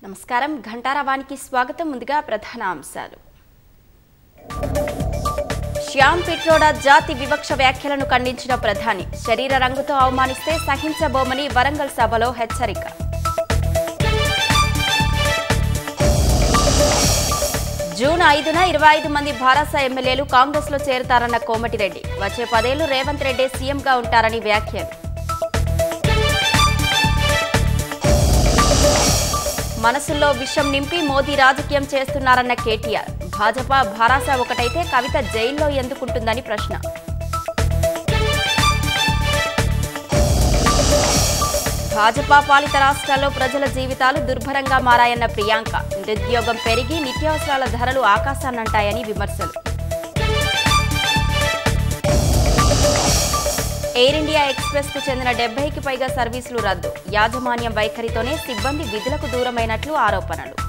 నమస్కారం ఘంటారావానికి స్వాగతం. ముందుగా ప్రధాన అంశాలు. శ్యామ్ పిట్రోడా జాతి వివక్ష వ్యాఖ్యలను ఖండించిన ప్రధాని, శరీర రంగుతో అవమానిస్తే సహించబోమని వరంగల్ సభలో హెచ్చరిక. జూన్ 5న 25 మంది భారస ఎమ్మెల్యేలు కాంగ్రెస్ లో చేరుతారన్న కోమటిరెడ్డి, వచ్చే 10 ఏళ్లు రేవంత్ రెడ్డి సీఎంగా ఉంటారని వ్యాఖ్యలు. మనసుల్లో విషం నింపి మోదీ రాజకీయం చేస్తున్నారన్న కేటీఆర్, భాజపా భారాస ఒకటైతే కవిత జైల్లో ఎందుకుంటుందని ప్రశ్న. భాజపా పాలిత రాష్ట్రాల్లో ప్రజల జీవితాలు దుర్భరంగా మారాయన్న ప్రియాంక, నిరుద్యోగం పెరిగి నిత్యావసరాల ధరలు ఆకాశాన్నంటాయని విమర్శలు. ఎయిర్ ఇండియా ఎక్స్ప్రెస్ కు చెందిన 70కి పైగా సర్వీసులు రద్దు, యాజమాన్యం వైఖరితోనే సిబ్బంది విధులకు దూరమైనట్లు ఆరోపణలు.